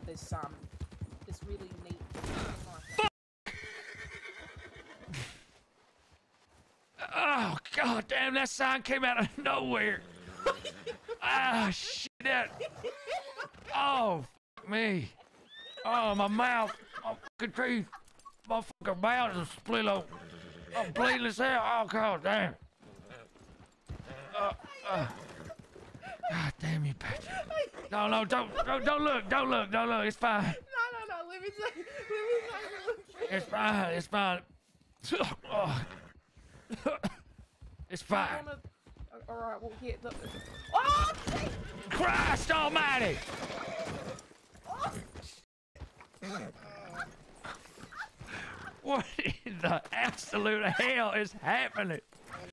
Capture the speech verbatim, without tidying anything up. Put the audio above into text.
this um this really neat thing like that. Oh god damn! That sign came out of nowhere. Ah shit! That. Oh fuck me! Oh my mouth! My fucking teeth! My fucking mouth is split open. I'm bleeding as hell. Oh god damn! Uh, uh. God damn you, Patrick! No, no, don't, don't, don't look, don't look, don't look. It's fine. No, no, no. Let me say, let me say. It's fine. It's fine. Oh. It's fine. Wanna... All right, we'll get the. Oh! Christ Almighty! Oh. What in the absolute hell is happening?